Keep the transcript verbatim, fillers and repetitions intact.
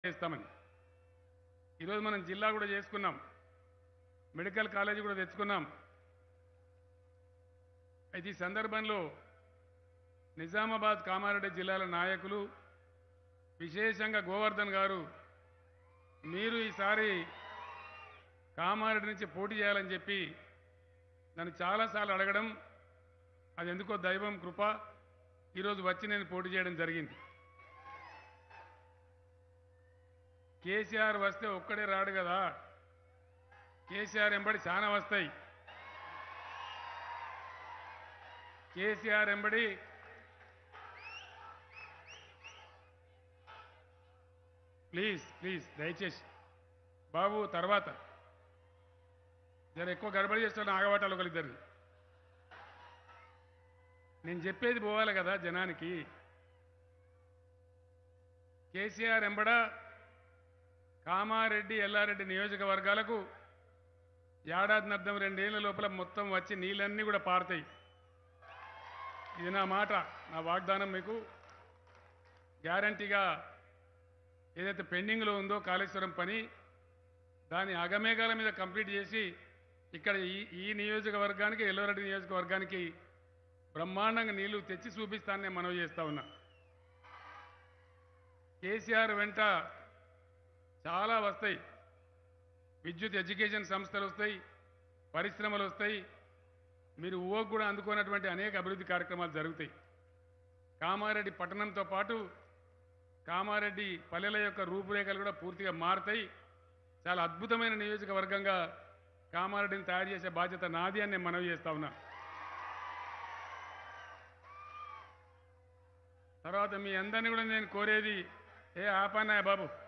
చేస్తామని ఈరోజు మనం జిల్లా కూడా చేసుకున్నాం, మెడికల్ కాలేజీ కూడా తెచ్చుకున్నాం. అయితే ఈ సందర్భంలో నిజామాబాద్ కామారెడ్డి జిల్లాల నాయకులు విశేషంగా గోవర్ధన్ గారు మీరు ఈసారి కామారెడ్డి నుంచి పోటీ చేయాలని చెప్పి నన్ను చాలాసార్లు అడగడం, అది ఎందుకో దైవం కృప ఈరోజు వచ్చి నేను పోటీ చేయడం జరిగింది. కేసీఆర్ వస్తే ఒక్కడే రాడు కదా, కేసీఆర్ ఎంబడి చాలా వస్తాయి. కేసీఆర్ ఎంబడి ప్లీజ్ ప్లీజ్ దయచేసి బాబు తర్వాత జర ఎక్కువ గడబడి చేస్తున్న ఆగబాటాలు ఒకరిద్దరు. నేను చెప్పేది పోవాలి కదా జనానికి. కేసీఆర్ ఎంబడ కామారెడ్డి ఎల్లారెడ్డి నియోజకవర్గాలకు ఏడాదినర్థం రెండేళ్ల లోపల మొత్తం వచ్చి నీళ్ళన్నీ కూడా పారుతాయి. ఇది నా మాట, నా వాగ్దానం. మీకు గ్యారంటీగా ఏదైతే పెండింగ్లో ఉందో కాళేశ్వరం పని, దాని అగమేఘాల మీద కంప్లీట్ చేసి ఇక్కడ ఈ ఈ నియోజకవర్గానికి ఎల్లారెడ్డి నియోజకవర్గానికి బ్రహ్మాండంగా నీళ్లు తెచ్చి చూపిస్తానని నేను మనవి చేస్తా ఉన్నా. కేసీఆర్ వెంట చాలా వస్తాయి. విద్యుత్ ఎడ్యుకేషన్ సంస్థలు వస్తాయి, పరిశ్రమలు వస్తాయి, మీరు ఊహకు కూడా అందుకున్నటువంటి అనేక అభివృద్ధి కార్యక్రమాలు జరుగుతాయి. కామారెడ్డి పట్టణంతో పాటు కామారెడ్డి పల్లెల యొక్క రూపురేఖలు కూడా పూర్తిగా మారుతాయి. చాలా అద్భుతమైన నియోజకవర్గంగా కామారెడ్డిని తయారు చేసే బాధ్యత నాది అని నేను మనవి చేస్తా ఉన్నా. తర్వాత మీ అందరినీ కూడా నేను కోరేది, ఏ ఆపానాయ బాబు